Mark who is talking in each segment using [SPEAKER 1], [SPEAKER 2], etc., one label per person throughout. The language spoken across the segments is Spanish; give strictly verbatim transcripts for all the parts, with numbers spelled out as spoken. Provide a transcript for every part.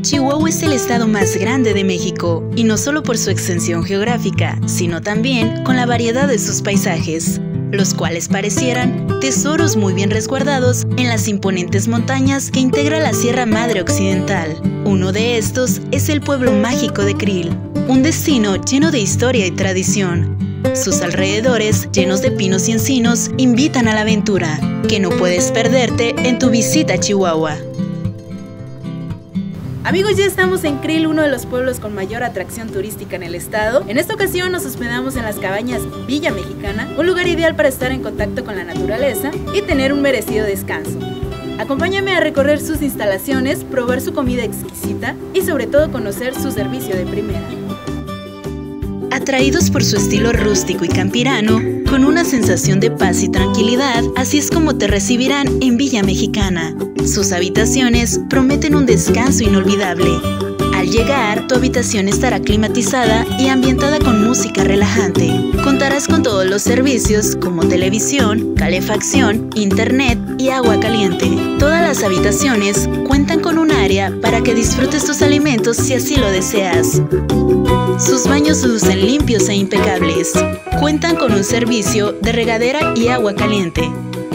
[SPEAKER 1] Chihuahua es el estado más grande de México, y no solo por su extensión geográfica, sino también con la variedad de sus paisajes, los cuales parecieran tesoros muy bien resguardados en las imponentes montañas que integra la Sierra Madre Occidental. Uno de estos es el pueblo mágico de Krill, un destino lleno de historia y tradición. Sus alrededores, llenos de pinos y encinos, invitan a la aventura, que no puedes perderte en tu visita a Chihuahua.
[SPEAKER 2] Amigos, ya estamos en Krill, uno de los pueblos con mayor atracción turística en el estado. En esta ocasión nos hospedamos en las cabañas Villa Mexicana, un lugar ideal para estar en contacto con la naturaleza y tener un merecido descanso. Acompáñame a recorrer sus instalaciones, probar su comida exquisita y sobre todo conocer su servicio de primera.
[SPEAKER 1] Atraídos por su estilo rústico y campirano, con una sensación de paz y tranquilidad, así es como te recibirán en Villa Mexicana. Sus habitaciones prometen un descanso inolvidable. Al llegar, tu habitación estará climatizada y ambientada con música relajante. Contarás con todos los servicios como televisión, calefacción, internet y agua caliente. Todas las habitaciones cuentan con un área para que disfrutes tus alimentos si así lo deseas. Sus baños lucen limpios e impecables. Cuentan con un servicio de regadera y agua caliente.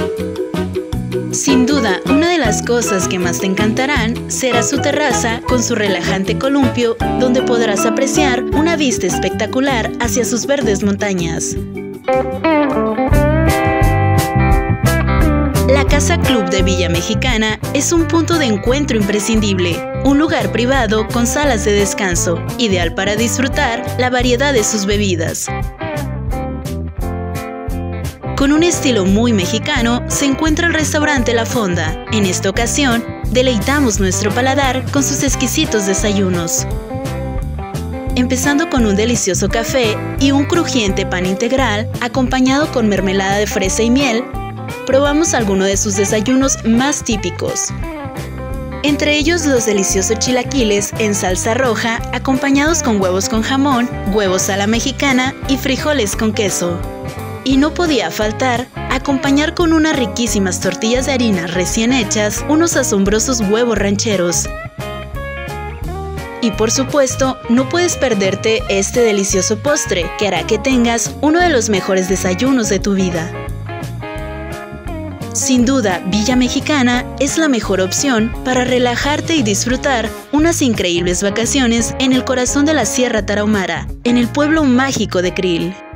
[SPEAKER 1] Sin duda, una de las cosas que más te encantarán será su terraza con su relajante columpio, donde podrás apreciar una vista espectacular hacia sus verdes montañas. La Casa Club de Villa Mexicana es un punto de encuentro imprescindible, un lugar privado con salas de descanso, ideal para disfrutar la variedad de sus bebidas. Con un estilo muy mexicano, se encuentra el restaurante La Fonda. En esta ocasión, deleitamos nuestro paladar con sus exquisitos desayunos. Empezando con un delicioso café y un crujiente pan integral, acompañado con mermelada de fresa y miel, probamos algunos de sus desayunos más típicos. Entre ellos los deliciosos chilaquiles en salsa roja, acompañados con huevos con jamón, huevos a la mexicana y frijoles con queso. Y no podía faltar acompañar con unas riquísimas tortillas de harina recién hechas, unos asombrosos huevos rancheros. Y por supuesto, no puedes perderte este delicioso postre, que hará que tengas uno de los mejores desayunos de tu vida. Sin duda, Villa Mexicana es la mejor opción para relajarte y disfrutar unas increíbles vacaciones en el corazón de la Sierra Tarahumara, en el pueblo mágico de Krill.